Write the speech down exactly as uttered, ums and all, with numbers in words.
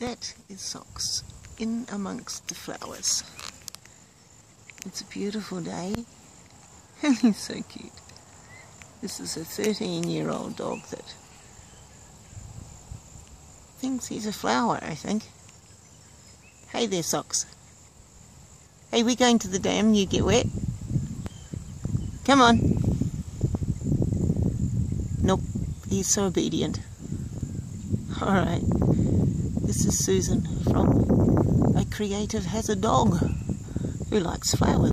That is Sox in amongst the flowers. It's a beautiful day and he's so cute. This is a thirteen year old dog that thinks he's a flower, I think. Hey there, Sox. Hey, we're going to the dam, you get wet. Come on. Nope, he's so obedient. Alright, this is Susan from A Creative Has a Dog who likes flowers.